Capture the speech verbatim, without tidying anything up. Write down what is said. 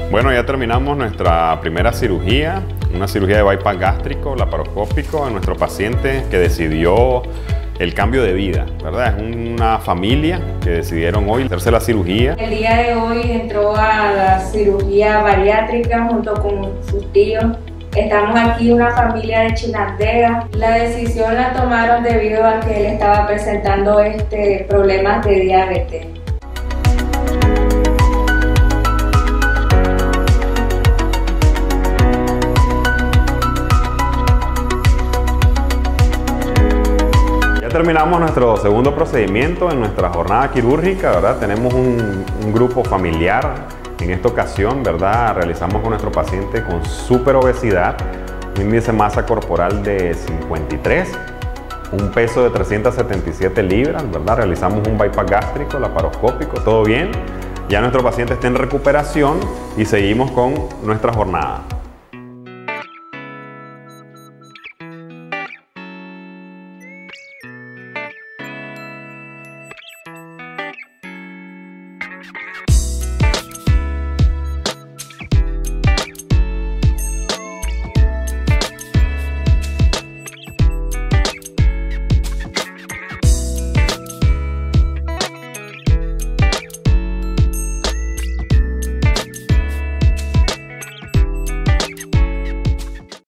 Bueno, ya terminamos nuestra primera cirugía, una cirugía de bypass gástrico, laparoscópico, en nuestro paciente que decidió el cambio de vida, ¿verdad? Es una familia que decidieron hoy hacerse la cirugía. El día de hoy entró a la cirugía bariátrica junto con sus tíos. Estamos aquí una familia de Chinandega. La decisión la tomaron debido a que él estaba presentando este problemas de diabetes. Terminamos nuestro segundo procedimiento en nuestra jornada quirúrgica, ¿verdad? Tenemos un, un grupo familiar. En esta ocasión, ¿verdad? Realizamos con nuestro paciente con super obesidad, un índice de masa corporal de cincuenta y tres, un peso de trescientas setenta y siete libras, ¿verdad? Realizamos un bypass gástrico, laparoscópico, todo bien. Ya nuestro paciente está en recuperación y seguimos con nuestra jornada.